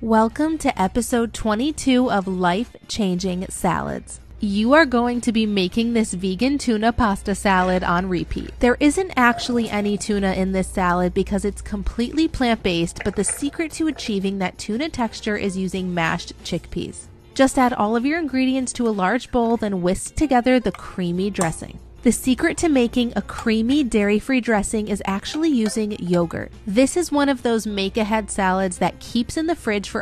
Welcome to episode 22 of Life Changing Salads. You are going to be making this vegan tuna pasta salad on repeat. There isn't actually any tuna in this salad because it's completely plant-based, but the secret to achieving that tuna texture is using mashed chickpeas. Just add all of your ingredients to a large bowl, then whisk together the creamy dressing. The secret to making a creamy, dairy-free dressing is actually using yogurt. This is one of those make-ahead salads that keeps in the fridge for